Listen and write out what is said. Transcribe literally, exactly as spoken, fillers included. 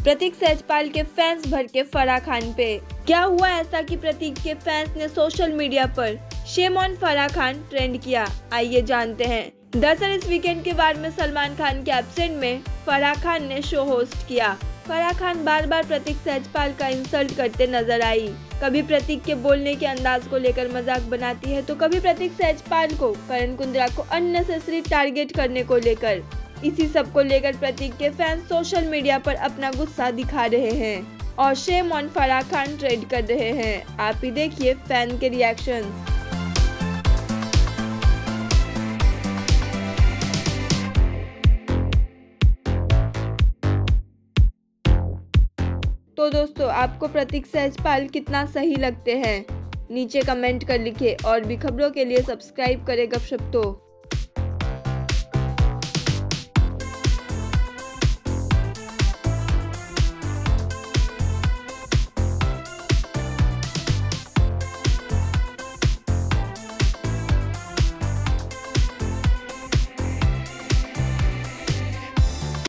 प्रतीक सहजपाल के फैंस भर के फराह खान पे। क्या हुआ ऐसा कि प्रतीक के फैंस ने सोशल मीडिया पर shame on Farah Khan trend किया, आइए जानते हैं। दरअसल इस वीकेंड के वार में सलमान खान के एब्सेंट में फराह खान ने शो होस्ट किया। फराह खान बार बार प्रतीक सहजपाल का इंसल्ट करते नजर आई। कभी प्रतीक के बोलने के अंदाज को लेकर मजाक बनाती है तो कभी प्रतीक सहजपाल को करण कुंद्रा को अननेसेसरी टारगेट करने को लेकर। इसी सब को लेकर प्रतीक के फैंस सोशल मीडिया पर अपना गुस्सा दिखा रहे हैं और shame on Farah Khan trend कर रहे हैं। आप ही देखिए फैन के रिएक्शन। तो दोस्तों, आपको प्रतीक सहजपाल कितना सही लगते हैं, नीचे कमेंट कर लिखिए और भी खबरों के लिए सब्सक्राइब करें गपशप तो।